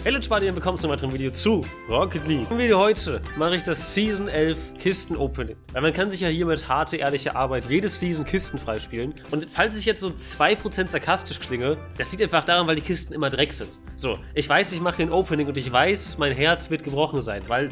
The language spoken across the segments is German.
Hallo Sparty und willkommen zu einem weiteren Video zu Rocket League. Im Video heute mache ich das Season 11 Kisten Opening. Weil man kann sich ja hier mit harte, ehrliche Arbeit jedes Season Kisten freispielen. Und falls ich jetzt so 2% sarkastisch klinge, das liegt einfach daran, weil die Kisten immer Dreck sind. So, ich weiß, ich mache hier ein Opening und ich weiß, mein Herz wird gebrochen sein. Weil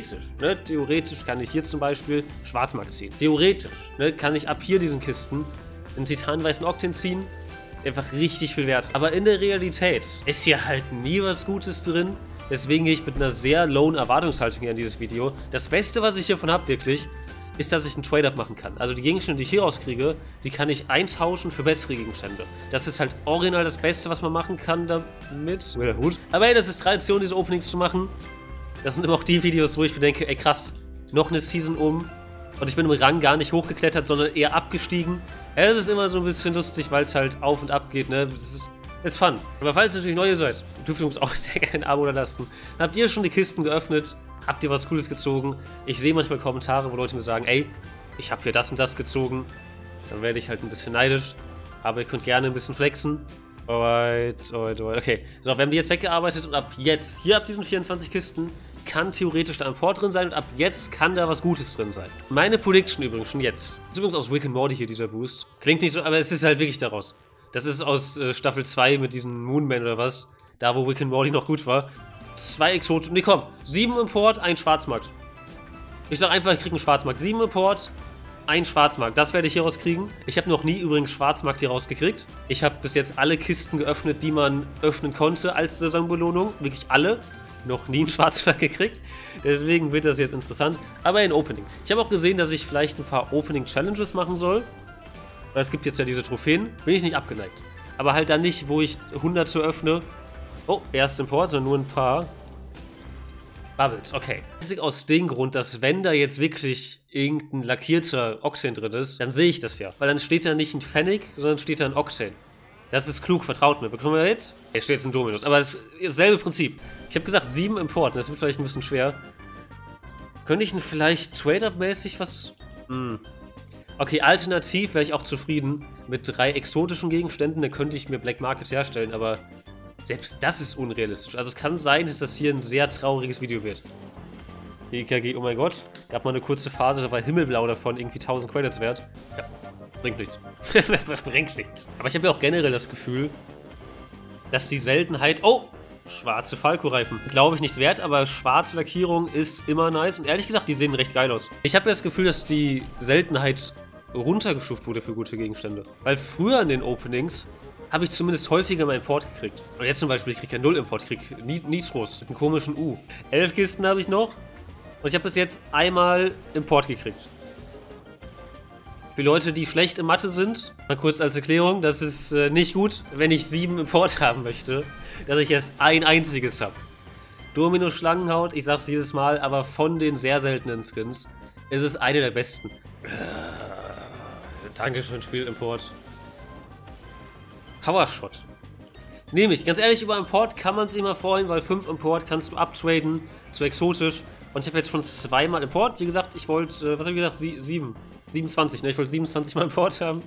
theoretisch kann ich hier zum Beispiel Schwarzmarkt ziehen. Theoretisch, kann ich ab hier diesen Kisten einen titanweißen Octane ziehen. Einfach richtig viel wert. Aber in der Realität ist hier halt nie was Gutes drin. Deswegen gehe ich mit einer sehr lowen Erwartungshaltung hier in dieses Video. Das Beste, was ich hiervon habe, wirklich, ist, dass ich einen Trade-Up machen kann. Also die Gegenstände, die ich hier rauskriege, die kann ich eintauschen für bessere Gegenstände. Das ist halt original das Beste, was man machen kann damit. Aber hey, das ist Tradition, diese Openings zu machen. Das sind immer auch die Videos, wo ich mir denke, ey krass, noch eine Season um. Und ich bin im Rang gar nicht hochgeklettert, sondern eher abgestiegen. Es ist immer so ein bisschen lustig, weil es halt auf und ab geht, ne? Das ist fun. Aber falls ihr natürlich neu seid, dürft ihr uns auch sehr gerne ein Abo da lassen. Habt ihr schon die Kisten geöffnet? Habt ihr was Cooles gezogen? Ich sehe manchmal Kommentare, wo Leute mir sagen, ey, ich habe hier das und das gezogen. Dann werde ich halt ein bisschen neidisch. Aber ihr könnt gerne ein bisschen flexen. Alright. Okay. So, wir haben die jetzt weggearbeitet und ab jetzt, hier ab diesen 24 Kisten, kann theoretisch da ein Port drin sein und ab jetzt kann da was Gutes drin sein. Meine Prediction übrigens schon jetzt. Das ist übrigens aus Rick and Morty hier, dieser Boost. Klingt nicht so, aber es ist halt wirklich daraus. Das ist aus Staffel 2 mit diesem Moonman oder was. Da, wo Rick and Morty noch gut war. 2 Exoten. Nee, komm. 7 Import, 1 Schwarzmarkt. Ich sag einfach, ich krieg einen Schwarzmarkt. 7 Import, 1 Schwarzmarkt. Das werde ich hier rauskriegen. Ich habe noch nie übrigens Schwarzmarkt hier rausgekriegt. Ich habe bis jetzt alle Kisten geöffnet, die man öffnen konnte als Saisonbelohnung. Wirklich alle. Noch nie einen Schwarzmarkt gekriegt. Deswegen wird das jetzt interessant. Aber ein Opening. Ich habe auch gesehen, dass ich vielleicht ein paar Opening-Challenges machen soll. Weil es gibt jetzt ja diese Trophäen. Bin ich nicht abgeneigt. Aber halt dann nicht, wo ich Hunderte öffne. Oh, erst Import, sondern nur ein paar Bubbles. Okay. Das ist aus dem Grund, dass wenn da jetzt wirklich irgendein lackierter Octane drin ist, dann sehe ich das ja. Weil dann steht da nicht ein Pfennig, sondern steht da ein Octane. Das ist klug, vertraut mir. Bekommen wir jetzt? Hier steht jetzt ein Dominus. Aber es ist dasselbe Prinzip. Ich habe gesagt 7 Import. Das wird vielleicht ein bisschen schwer. Könnte ich denn vielleicht Trade-Up-mäßig was... Okay, alternativ wäre ich auch zufrieden mit 3 exotischen Gegenständen. Dann könnte ich mir Black Market herstellen. Aber selbst das ist unrealistisch. Also es kann sein, dass das hier ein sehr trauriges Video wird. EKG, oh mein Gott. Gab mal eine kurze Phase, da war Himmelblau davon irgendwie 1000 Credits wert. Ja. Bringt nichts. Bringt nichts. Aber ich habe ja auch generell das Gefühl, dass die Seltenheit... Oh! Schwarze Falco-Reifen. Glaube ich nichts wert, aber schwarze Lackierung ist immer nice. Und ehrlich gesagt, die sehen recht geil aus. Ich habe ja das Gefühl, dass die Seltenheit runtergestuft wurde für gute Gegenstände. Weil früher in den Openings habe ich zumindest häufiger meinen Import gekriegt. Und jetzt zum Beispiel, ich kriege ja 0 Import. Ich kriege Nitros mit einem komischen U. 11 Kisten habe ich noch. Und ich habe bis jetzt einmal Import gekriegt. Für Leute, die schlecht in Mathe sind, mal kurz als Erklärung, das ist nicht gut, wenn ich 7 Import haben möchte, dass ich erst ein einziges habe. Dominus Schlangenhaut, ich sag's jedes Mal, aber von den sehr seltenen Skins ist es eine der besten. Dankeschön, Spiel-Import. Powershot. Nehme ich. Ganz ehrlich, über Import kann man sich immer freuen, weil 5 Import kannst du uptraden zu exotisch. Und ich habe jetzt schon 2-mal Import. Wie gesagt, ich wollte, was habe ich gesagt? 27, ne? Ich wollte 27 Mal Import haben.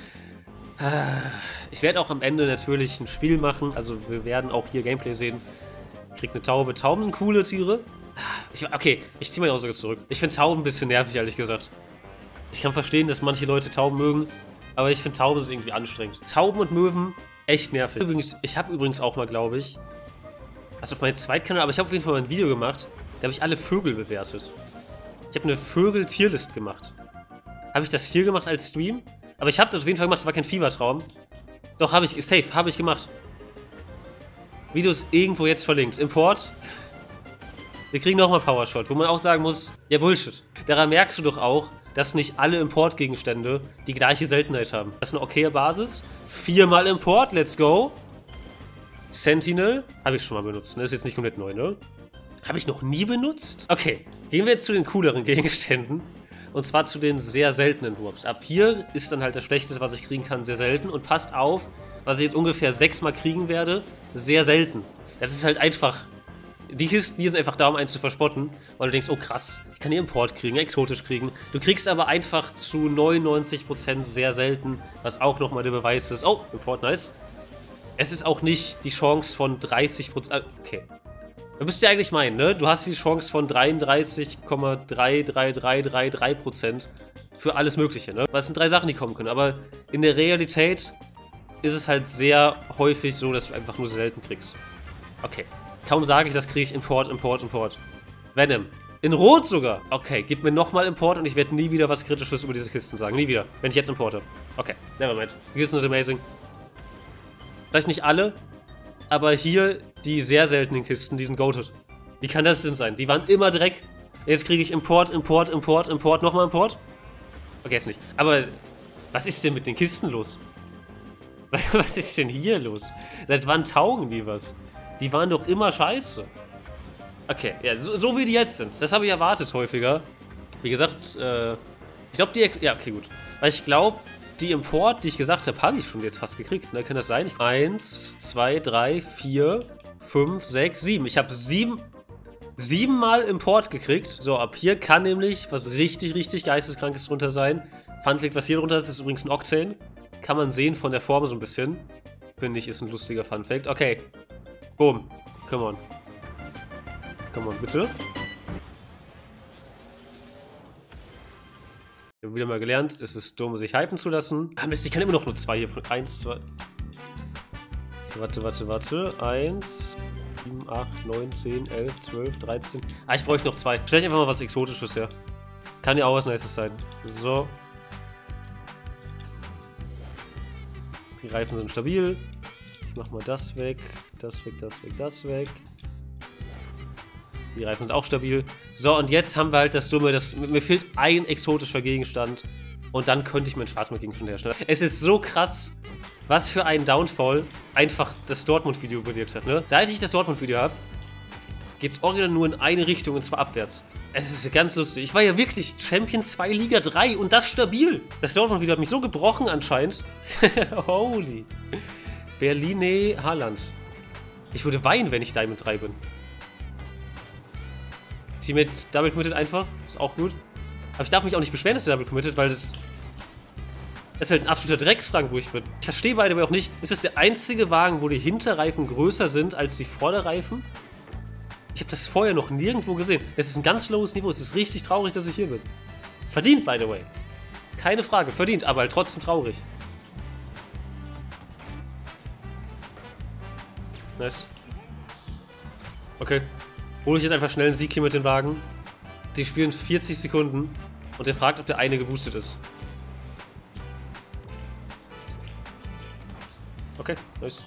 Ich werde auch am Ende natürlich ein Spiel machen. Also wir werden auch hier Gameplay sehen. Ich krieg eine Taube. Tauben sind coole Tiere. Okay, ich ziehe meine Aussage zurück. Ich finde Tauben ein bisschen nervig, ehrlich gesagt. Ich kann verstehen, dass manche Leute Tauben mögen. Aber ich finde Tauben sind irgendwie anstrengend. Tauben und Möwen, echt nervig. Übrigens, ich habe übrigens auch mal, glaube ich, also auf meinem Zweitkanal, aber ich habe auf jeden Fall mal ein Video gemacht. Da habe ich alle Vögel bewertet. Ich habe eine Vögel-Tierlist gemacht. Habe ich das hier gemacht als Stream? Aber ich habe das auf jeden Fall gemacht, das war kein Fiebertraum. Doch, habe ich, safe, habe ich gemacht. Video ist irgendwo jetzt verlinkt. Import. Wir kriegen nochmal Powershot, wo man auch sagen muss, ja Bullshit. Daran merkst du doch auch, dass nicht alle Importgegenstände die gleiche Seltenheit haben. Das ist eine okaye Basis. 4-mal Import, let's go. Sentinel, habe ich schon mal benutzt, ne? Ist jetzt nicht komplett neu, ne? Habe ich noch nie benutzt? Okay, gehen wir jetzt zu den cooleren Gegenständen. Und zwar zu den sehr seltenen Drops. Ab hier ist dann halt das Schlechteste, was ich kriegen kann, sehr selten. Und passt auf, was ich jetzt ungefähr 6-mal kriegen werde, sehr selten. Das ist halt einfach... Die Kisten hier sind einfach da, um eins zu verspotten. Weil du denkst, oh krass, ich kann hier Import kriegen, exotisch kriegen. Du kriegst aber einfach zu 99% sehr selten, was auch nochmal der Beweis ist. Oh, Import, nice. Es ist auch nicht die Chance von 30%... Okay. Da müsst ihr eigentlich meinen, ne? Du hast die Chance von 33,33333% für alles Mögliche, ne? Was sind 3 Sachen, die kommen können. Aber in der Realität ist es halt sehr häufig so, dass du einfach nur selten kriegst. Okay. Kaum sage ich, das kriege ich Import. Venom. In Rot sogar. Okay, gib mir nochmal Import und ich werde nie wieder was Kritisches über diese Kisten sagen. Nie wieder. Wenn ich jetzt importe. Okay, nevermind. Die Kisten sind amazing. Vielleicht nicht alle, aber hier die sehr seltenen Kisten, die sind goated. Wie kann das denn sein? Die waren immer Dreck. Jetzt kriege ich Import, nochmal Import. Okay, jetzt nicht. Aber was ist denn mit den Kisten los? Was ist denn hier los? Seit wann taugen die was? Die waren doch immer scheiße. Okay, ja, so wie die jetzt sind. Das habe ich erwartet häufiger. Wie gesagt, ich glaube, ja, okay, gut. Weil ich glaube, die Import, die ich gesagt habe, habe ich schon jetzt fast gekriegt. Ne? Kann das sein? 1, 2, 3, 4, 5, 6, 7. Ich habe 7 Mal Import gekriegt. So, ab hier kann nämlich was richtig Geisteskrankes drunter sein. Funfact, was hier drunter ist übrigens ein Octane. Kann man sehen von der Form so ein bisschen. Finde ich, ist ein lustiger Funfact. Okay. Boom. Come on. Come on, bitte. Wir haben wieder mal gelernt, es ist dumm, sich hypen zu lassen. Ah, Mist, ich kann immer noch nur 2 hier von 1, 2. Warte. 1, 7, 8, 9, 10, 11, 12, 13. Ah, ich bräuchte noch 2. Stell einfach mal was Exotisches her. Kann ja auch was Nices sein. So. Die Reifen sind stabil. Ich mach mal das weg. Das weg. Die Reifen sind auch stabil. So, und jetzt haben wir halt das Dumme, mir fehlt ein exotischer Gegenstand. Und dann könnte ich mir einen Schwarzmarkt-Gegenstand herstellen. Es ist so krass, was für ein Downfall einfach das Dortmund-Video bewirkt hat, ne? Seit ich das Dortmund-Video habe, geht es original nur in eine Richtung, und zwar abwärts. Es ist ganz lustig. Ich war ja wirklich Champion 2 Liga 3 und das stabil. Das Dortmund-Video hat mich so gebrochen anscheinend. Holy. Berline Haaland. Ich würde weinen, wenn ich Diamond 3 bin. Teammate Double Committed einfach. Ist auch gut. Aber ich darf mich auch nicht beschweren, dass der Double Committed, weil das ist halt ein absoluter Drecksrang, wo ich bin. Ich verstehe beide aber auch nicht. Ist das der einzige Wagen, wo die Hinterreifen größer sind als die Vorderreifen? Ich habe das vorher noch nirgendwo gesehen. Es ist ein ganz lowes Niveau. Es ist richtig traurig, dass ich hier bin. Verdient, by the way. Keine Frage. Verdient, aber halt trotzdem traurig. Nice. Okay. Hole ich jetzt einfach schnell einen Sieg hier mit den Wagen. Die spielen 40 Sekunden und der fragt, ob der eine geboostet ist. Okay, nice.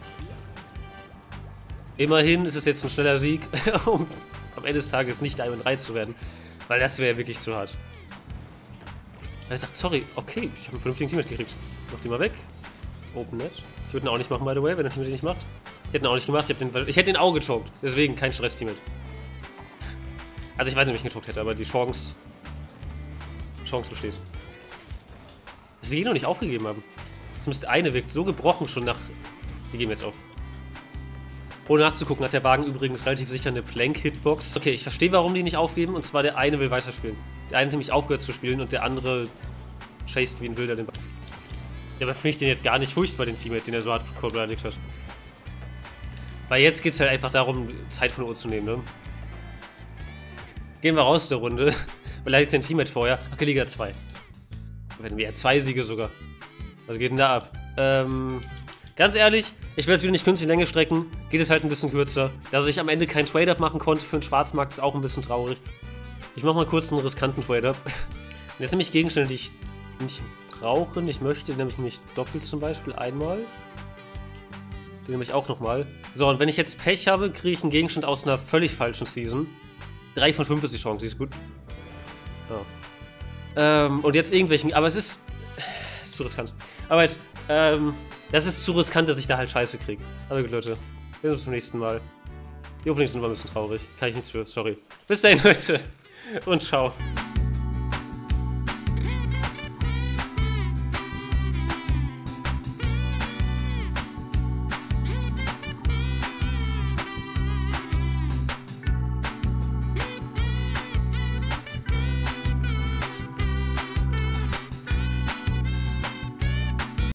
Immerhin ist es jetzt ein schneller Sieg, um am Ende des Tages nicht Diamond 3 zu werden. Weil das wäre wirklich zu hart. Er sagt, sorry, okay, ich habe einen vernünftigen Teammate gekriegt. Mach den mal weg. Open Net. Ich würde ihn auch nicht machen, by the way, wenn der Teammate den nicht macht. Ich hätte ihn auch nicht gemacht, ich hätte den Auge gechoked. Deswegen kein Stress-Teammate. Also ich weiß nicht, ob ich ihn gechoked hätte, aber die Chance besteht. Dass sie ihn noch nicht aufgegeben haben. Zumindest eine wirkt so gebrochen schon nach... Wir geben jetzt auf. Ohne nachzugucken hat der Wagen übrigens relativ sicher eine Plank-Hitbox. Okay, ich verstehe, warum die nicht aufgeben. Und zwar der eine will weiterspielen. Der eine hat nämlich aufgehört zu spielen und der andere chased wie ein Wilder den Ball. Ja, aber finde ich den jetzt gar nicht furchtbar, den Teammate, den er so hardcore beleidigt hat. Weil jetzt geht es halt einfach darum, Zeit von der Uhr zu nehmen, ne? Gehen wir raus der Runde. Beleidigt den Teammate vorher. Okay, Liga 2. Werden wir ja 2 Siege sogar. Was geht denn da ab? Ganz ehrlich, ich will es wieder nicht künstlich Länge strecken. Geht es halt ein bisschen kürzer. Dass ich am Ende keinen Trade-Up machen konnte für den Schwarzmarkt, ist auch ein bisschen traurig. Ich mache mal kurz einen riskanten Trade-Up. Jetzt nehme ich Gegenstände, die ich nicht brauche. Ich möchte nämlich nicht doppelt zum Beispiel einmal. Den nehme ich auch nochmal. So, und wenn ich jetzt Pech habe, kriege ich einen Gegenstand aus einer völlig falschen Season. 3 von 5 ist die Chance, die ist gut. Ja. Und jetzt irgendwelchen, aber es ist zu riskant. Aber jetzt, das ist zu riskant, dass ich da halt Scheiße kriege. Aber gut, Leute, wir sehen uns zum nächsten Mal. Die Openings sind immer ein bisschen traurig. Kann ich nichts für, sorry. Bis dahin, Leute. Und ciao.